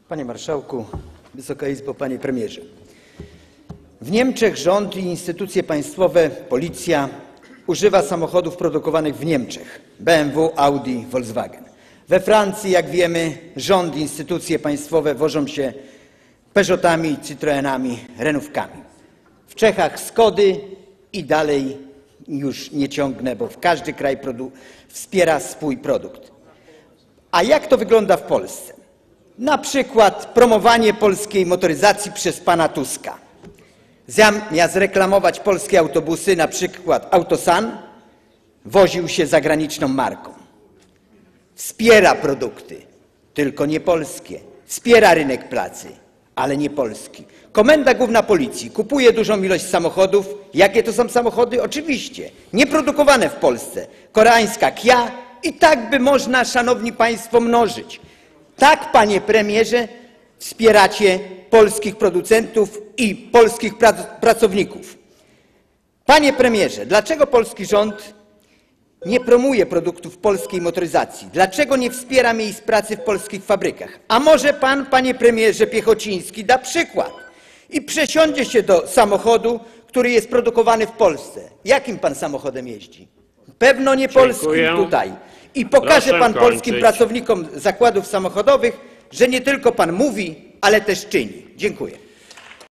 Panie Marszałku, Wysoka Izbo, Panie Premierze. W Niemczech rząd i instytucje państwowe, policja używa samochodów produkowanych w Niemczech: BMW, Audi, Volkswagen. We Francji, jak wiemy, rząd i instytucje państwowe wożą się Peugeotami, Citroenami, Renault'kami. W Czechach Skody i dalej już nie ciągnę, bo każdy kraj wspiera swój produkt. A jak to wygląda w Polsce? Na przykład promowanie polskiej motoryzacji przez pana Tuska. Zamiast reklamować polskie autobusy, na przykład Autosan woził się zagraniczną marką. Wspiera produkty, tylko nie polskie. Wspiera rynek pracy, ale nie polski. Komenda Główna Policji kupuje dużą ilość samochodów. Jakie to są samochody? Oczywiście nieprodukowane w Polsce. Koreańska Kia i tak by można, szanowni państwo, mnożyć. Tak, panie premierze, wspieracie polskich producentów i polskich pracowników. Panie premierze, dlaczego polski rząd nie promuje produktów polskiej motoryzacji? Dlaczego nie wspiera miejsc pracy w polskich fabrykach? A może pan, panie premierze Piechociński, da przykład i przesiądzie się do samochodu, który jest produkowany w Polsce? Jakim pan samochodem jeździ? Pewno nie polskim tutaj. I pokaże pan polskim pracownikom zakładów samochodowych, że nie tylko pan mówi, ale też czyni. Dziękuję.